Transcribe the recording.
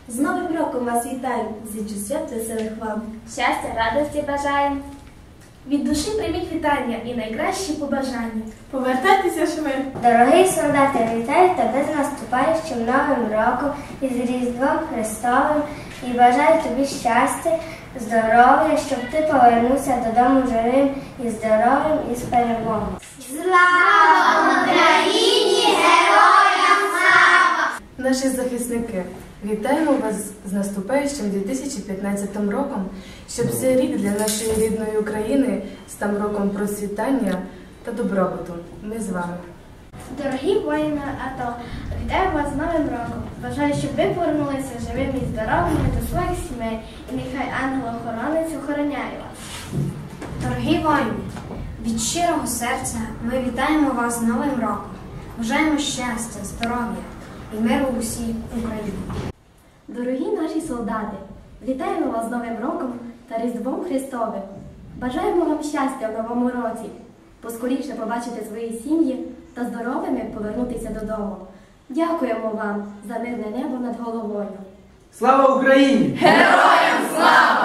З Новим роком вас вітаємо, зичу свят веселих вам. Щастя, радості бажаємо. Від душі прийміть вітання і найкращі побажання. Повертайтеся швидко. Дорогий солдате, вітаю тебе з наступаючим Новим роком і з Різдвом Христовим і бажаю тобі щастя, здоров'я, щоб ти повернувся додому живим і здоровим і з перемогою. Слава Україні! Героям слава! Наші захисники, вітаємо вас з наступаючим 2015 роком, щоб цей рік для нашої рідної України став роком процвітання та добробуту. Ми з вами. Дорогі воїни АТО, вітаю вас з Новим роком. Бажаю, щоб ви повернулися живими і здоровими до своїх сімей, і нехай ангел-охоронець охороняє вас. Дорогі воїни, від щирого серця ми вітаємо вас з Новим роком. Бажаємо щастя, здоров'я і миру в усій Україні. Дорогі наші солдати, вітаємо вас з Новим роком та Різдвом Христовим. Бажаємо вам щастя в новому році, поскоріше побачити свої сім'ї та здоровими повернутися додому. Дякуємо вам за мирне небо над головою. Слава Україні! Героям слава!